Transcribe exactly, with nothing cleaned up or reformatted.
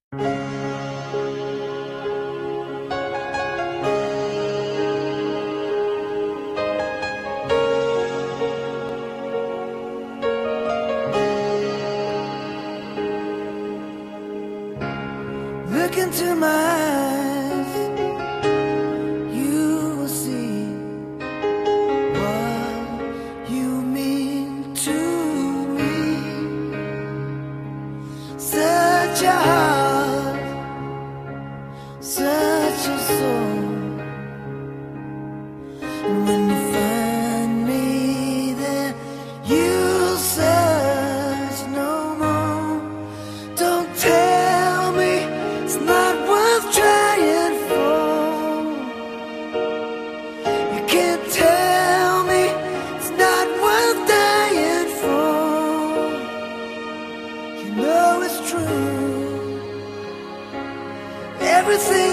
Look into my eyes, you will see what you mean to me. Such a heart, such a soul. And when you find me there, you'll search no more. Don't tell me it's not worth trying for. You can't tell me it's not worth dying for. You know it's true. Everything